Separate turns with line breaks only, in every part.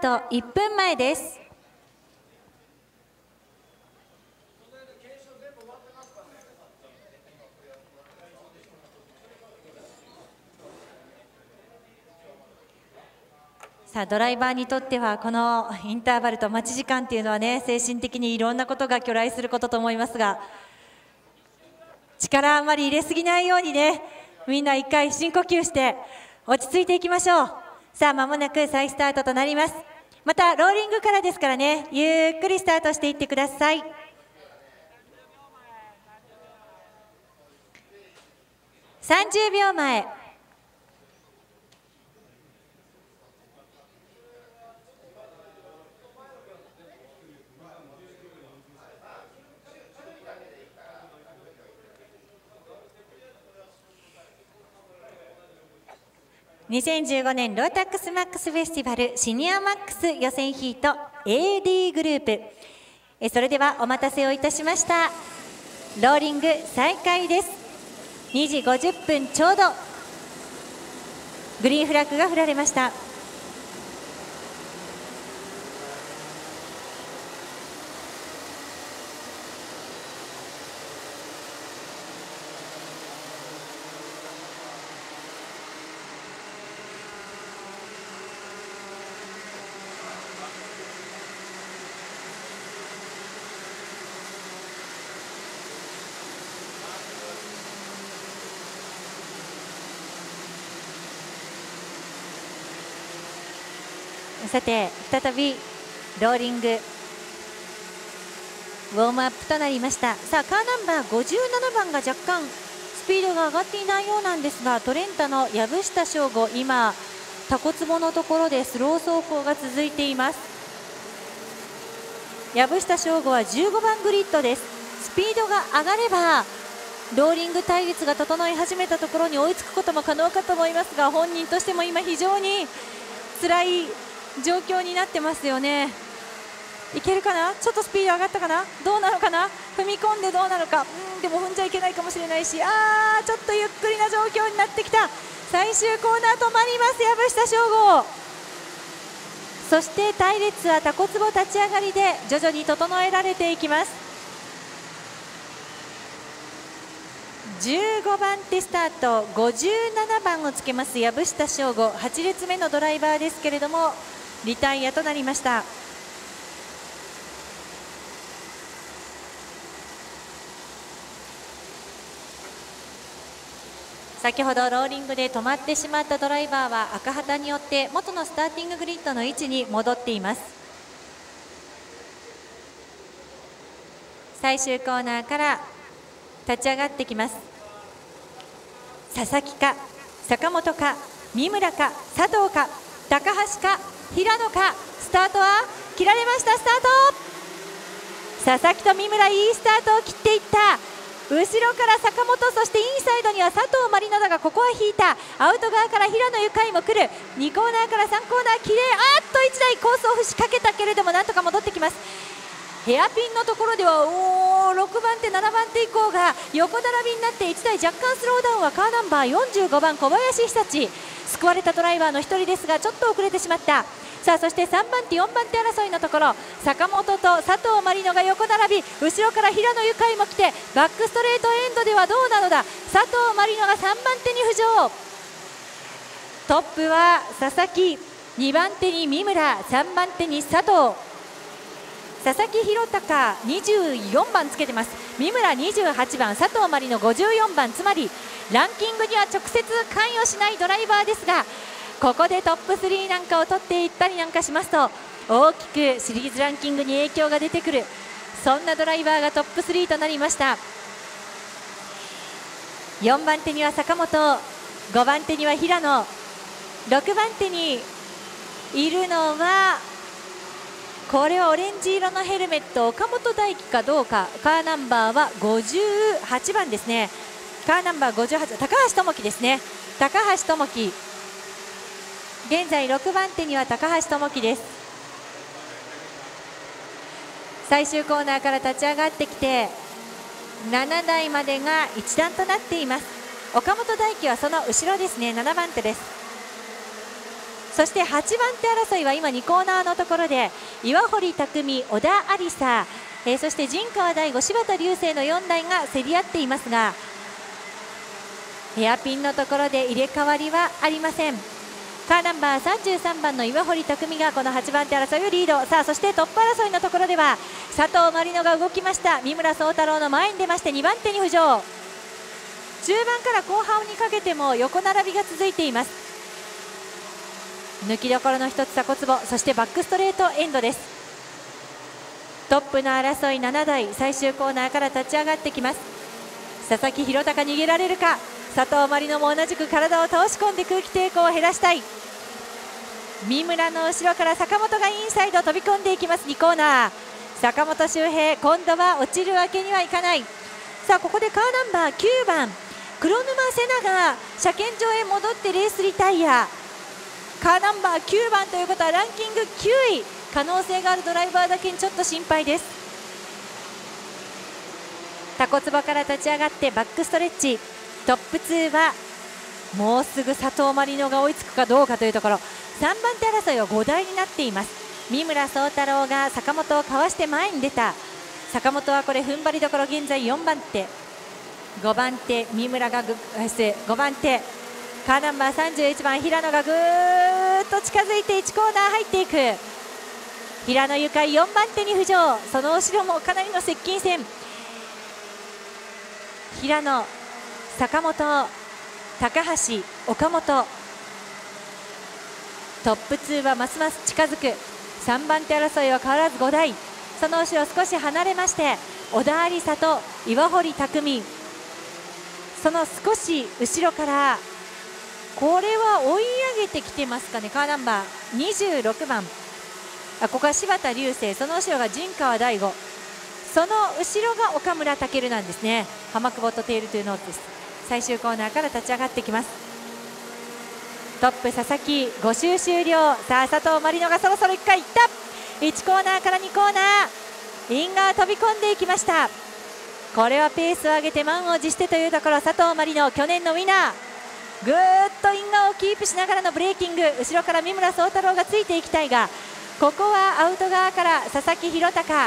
ート1分前です。さあドライバーにとってはこのインターバルと待ち時間っていうのはね、精神的にいろんなことが去来することと思いますが、力あまり入れすぎないようにね、みんな一回深呼吸して落ち着いていきましょう。さあ間もなく再スタートとなります。またローリングからですからね、ゆっくりスタートしていってください。30秒前。2015年ロータックスマックスフェスティバルシニアマックス予選ヒート AD グループ、それではお待たせをいたしました。ローリング再開です。2時50分ちょうどグリーンフラッグが振られました。さて再びローリングウォームアップとなりました。さあカーナンバー57番が若干スピードが上がっていないようなんですが、トレンタの藪下翔吾、今タコツボのところでスロー走行が続いています。藪下翔吾は15番グリッドです。スピードが上がればローリング隊列が整い始めたところに追いつくことも可能かと思いますが、本人としても今非常に辛い状況になってますよね。いけるかな、ちょっとスピード上がったかな、どうなのかな、踏み込んでどうなのか、でも踏んじゃいけないかもしれないし、ちょっとゆっくりな状況になってきた。最終コーナー止まります、藪下翔吾。そして隊列はタコツボ立ち上がりで徐々に整えられていきます。15番手スタート、57番をつけます藪下翔吾、8列目のドライバーですけれどもリタイアとなりました。先ほどローリングで止まってしまったドライバーは赤旗によって元のスターティンググリッドの位置に戻っています。最終コーナーから立ち上がってきます。佐々木か坂本か三村か佐藤か高橋か平野か、スタートは切られました。スタート、佐々木と三村いいスタートを切っていった。後ろから坂本、そしてインサイドには佐藤まりなだがここは引いた。アウト側から平野ゆかいも来る。2コーナーから3コーナーきれい、1台コースオフしかけたけれどもなんとか戻ってきます。ヘアピンのところでは6番手7番手以降が横並びになって1台若干スローダウンはカーナンバー45番小林久志、救われたドライバーの1人ですがちょっと遅れてしまった。さあそして3番手4番手争いのところ、坂本と佐藤まりのが横並び、後ろから平野ゆかいも来てバックストレートエンドではどうなのだ。佐藤まりのが3番手に浮上、トップは佐々木、2番手に三村、3番手に佐藤、佐々木弘隆24番つけてます。三村28番、佐藤まりの54番、つまりランキングには直接関与しないドライバーですが、ここでトップ3なんかを取っていったりなんかしますと大きくシリーズランキングに影響が出てくる、そんなドライバーがトップ3となりました。4番手には坂本、5番手には平野、6番手にいるのはこれはオレンジ色のヘルメット、岡本大輝かどうか。カーナンバーは58番ですね。カーナンバー58、高橋智樹ですね。高橋智樹、現在6番手には高橋智樹です。最終コーナーから立ち上がってきて7台までが一団となっています。岡本大輝はその後ろですね、7番手です。 そして8番手争いは今2コーナーのところで岩堀匠、小田有沙、そして陣川大吾、柴田流星の4台が競り合っていますが、ヘアピンのところで入れ替わりはありません。カーナンバー33番の岩堀匠がこの8番手争いをリード。さあそしてトップ争いのところでは佐藤真理乃が動きました。三村宗太郎の前に出まして2番手に浮上。中盤から後半にかけても横並びが続いています。抜きどころの一つ鎖骨棒、そしてバックストレートエンドです。トップの争い7台、最終コーナーから立ち上がってきます。佐々木弘隆逃げられるか。佐藤真理乃も同じく体を倒し込んで空気抵抗を減らしたい。三村の後ろから坂本がインサイド飛び込んでいきます。2コーナー、坂本周平、今度は落ちるわけにはいかない。さあここでカーナンバー9番黒沼瀬奈が車検場へ戻ってレースリタイア。カーナンバー9番ということはランキング9位、可能性があるドライバーだけにちょっと心配です。タコツボから立ち上がってバックストレッチ。トップ2はもうすぐ佐藤真理乃が追いつくかどうかというところ。3番手争いは5台になっています。三村宗太郎が坂本をかわして前に出た。坂本はこれ踏ん張りどころ、現在4番手、5番手三村が5番手カーナンバー31番平野がぐーっと近づいて1コーナー入っていく。平野ゆかい4番手に浮上。その後ろもかなりの接近戦。平野、坂本、高橋、岡本。トップ2はますます近づく。3番手争いは変わらず5台。その後ろ少し離れまして小田有沙と岩堀匠。その少し後ろからこれは追い上げてきてますかね。カーナンバー26番、ここは柴田流星、その後ろが陣川大吾、その後ろが岡村健なんですね。浜久保とテールトゥーノーツです。最終コーナーから立ち上がってきます。トップ佐々木5周終了。さあ佐藤真理乃がそろそろ1回いった。1コーナーから2コーナー、イン側飛び込んでいきました。これはペースを上げて満を持してというところ。佐藤真理乃去年のウィナー、ぐーっとイン側をキープしながらのブレーキング。後ろから三村宗太郎がついていきたいが、ここはアウト側から佐々木弘隆。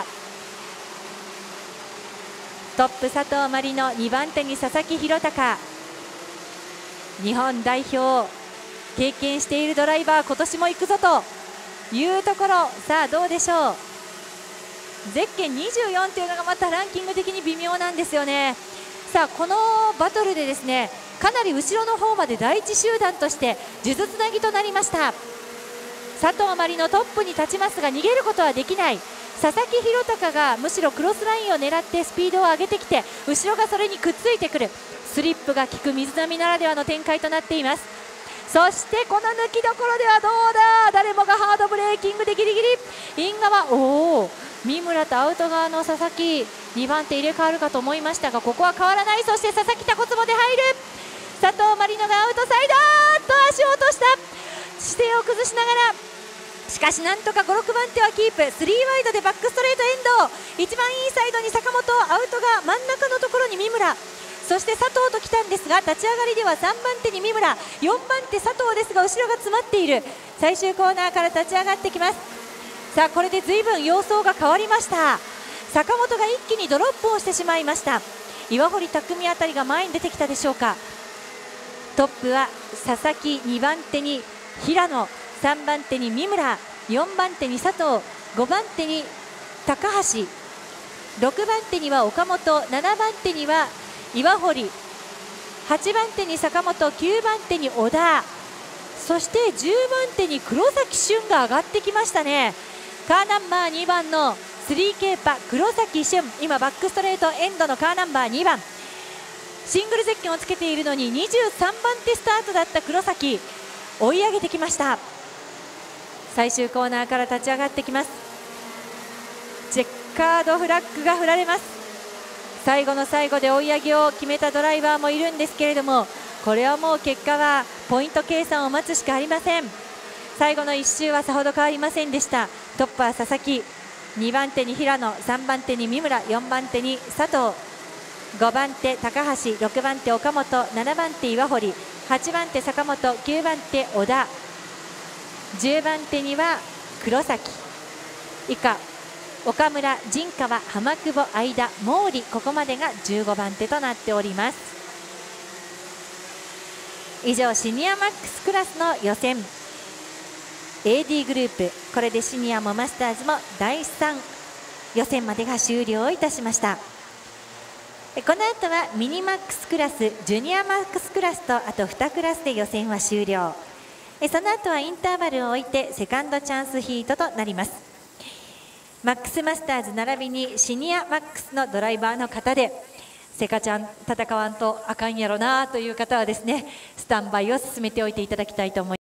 トップ佐藤真理乃、2番手に佐々木弘隆。日本代表経験しているドライバー、今年も行くぞというところ。さあどうでしょう。ゼッケン24というのがまたランキング的に微妙なんですよね。さあこのバトルでですね、かなり後ろの方まで第一集団として数珠つなぎとなりました。佐藤真理乃トップに立ちますが逃げることはできない。佐々木弘隆がむしろクロスラインを狙ってスピードを上げてきて、後ろがそれにくっついてくる。スリップが効く水波ならではの展開となっています。そしてこの抜きどころではどうだ、誰もがハードブレーキングでギリギリイン側、三村とアウト側の佐々木2番手入れ替わるかと思いましたが、ここは変わらない。そして佐々木タコツボで入る。佐藤真理乃がアウトサイドと足を落とした。姿勢を崩しながら、しかしなんとか5、6番手はキープ。3ワイドでバックストレートエンド。一番インサイドに坂本、アウトが真ん中のところに三村、そして佐藤と来たんですが、立ち上がりでは3番手に三村、4番手佐藤ですが後ろが詰まっている。最終コーナーから立ち上がってきます。さあこれで随分様相が変わりました。坂本が一気にドロップをしてしまいました。岩堀匠あたりが前に出てきたでしょうか。トップは佐々木、2番手に平野、3番手に三村、4番手に佐藤、5番手に高橋、6番手には岡本、7番手には岩堀、8番手に坂本、9番手に小田、そして10番手に黒崎俊が上がってきましたね。カーナンバー2番の 3K パ黒崎俊、今バックストレートエンドのカーナンバー2番、シングルゼッケンをつけているのに23番手スタートだった黒崎、追い上げてきました。最終コーナーから立ち上がってきます。チェッカードフラッグが振られます。最後の最後で追い上げを決めたドライバーもいるんですけれども、これはもう結果はポイント計算を待つしかありません。最後の1周はさほど変わりませんでした。トップは佐々木、2番手に平野、3番手に三村、4番手に佐藤、5番手高橋、6番手岡本、7番手岩堀、8番手坂本、9番手小田、 10番手には黒崎、以下岡村、陣川、浜久保、相田、毛利、ここまでが15番手となっております。以上シニアマックスクラスの予選 AD グループ、これでシニアもマスターズも第3予選までが終了いたしました。この後はミニマックスクラス、ジュニアマックスクラスとあと2クラスで予選は終了。その後はインターバルを置いてセカンドチャンスヒートとなります。マックスマスターズ並びにシニアマックスのドライバーの方でセカちゃん戦わんとあかんやろなという方はですね、スタンバイを進めておいていただきたいと思います。